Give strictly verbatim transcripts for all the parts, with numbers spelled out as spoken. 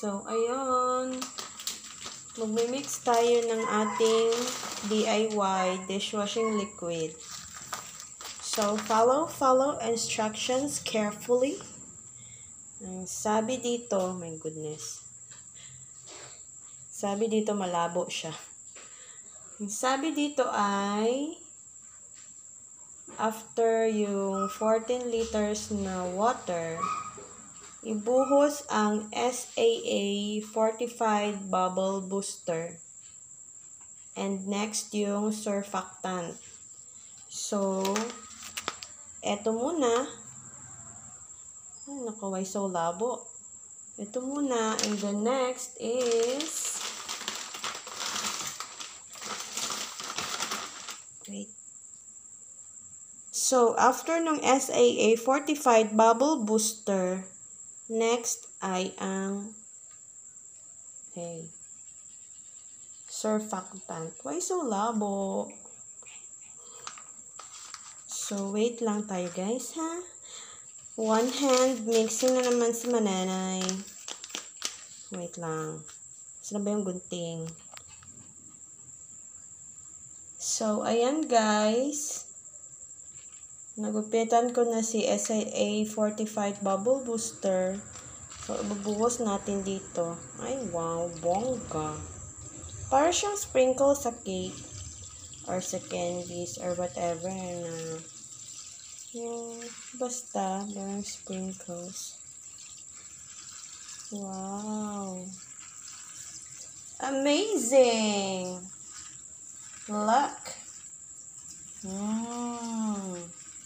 So, ayun. Magmimix tayo ng ating D I Y dishwashing liquid. So, follow, follow instructions carefully. Ang sabi dito, my goodness. Sabi dito, malabo siya. Ang sabi dito ay, after yung fourteen liters na water, ibuhos ang S A A Fortified Bubble Booster. And next yung surfactant. So, eto muna. Ay, naku, why so labo? Ito muna. And the next is, wait. So, after ng S A A Fortified Bubble Booster, next ay ang, okay, surfactant. Why so labo? So, wait lang tayo guys, ha? One hand, mixing na naman si Mananay. Wait lang. Saan ba yung gunting? So, ayan guys. Nagupitan ko na si S A A Fortified Bubble Booster. So, ibubuhos natin dito. Ay, wow, bongga. Para siyang sprinkle sa cake or sa candies or whatever na yung basta, yung sprinkles. Wow. Amazing! Look! Mm.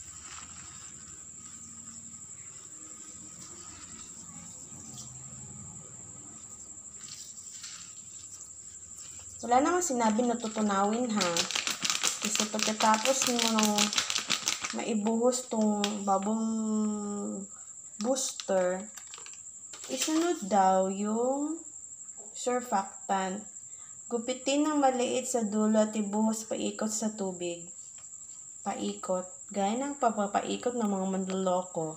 Wala naman sinabi na tutunawin ha. Kasi pagkatapos mo nung maibuhos tong bubble booster, isunod daw yung surfactant. Gupitin ng maliit sa dulo at ibuhos paikot sa tubig. Paikot. Gaya ng papapaikot ng mga manloloko.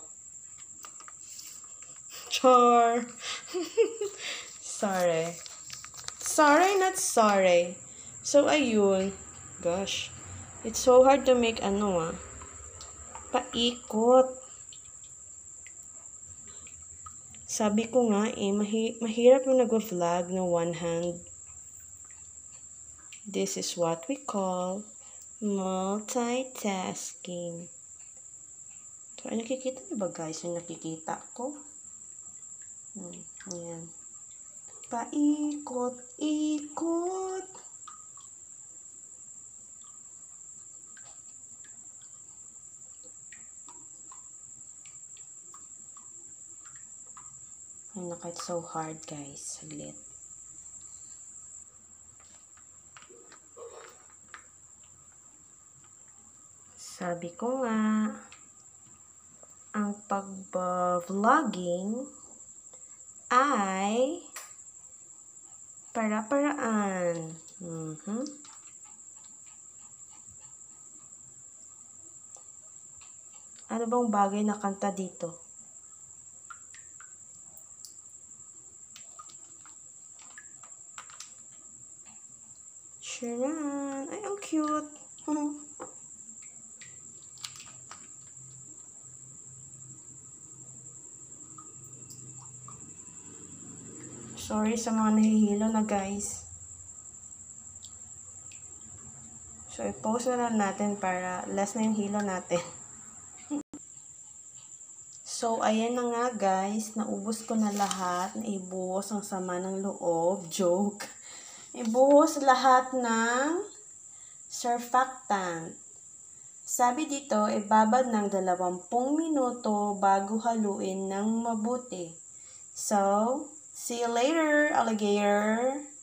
Char! Sorry. Sorry, not sorry. So, ayun. Gosh. It's so hard to make ano ah. Paikot. Sabi ko nga eh, mahi mahirap yung nag-vlog na one hand. This is what we call multitasking. So, ay nakikita niyo ba guys yung nakikita ko? Hmm, ayan. Paikot, ikot. Ay, naku, it's so hard guys. Saglit. Sabi ko nga, ang pag-vlogging ay para-paraan. Mm-hmm. Ano bang bagay na kanta dito? Sharon! Ay, ang cute! Sorry sa mga nahihilo na guys. So, i-post na lang natin para less na yung hilo natin. So, ayan na nga guys. Naubos ko na lahat. Naibuhos ang sama ng loob. Joke. Ibuhos lahat ng surfactant. Sabi dito, ibabad ng dalawampung minuto bago haluin ng mabuti. So, see you later, alligator!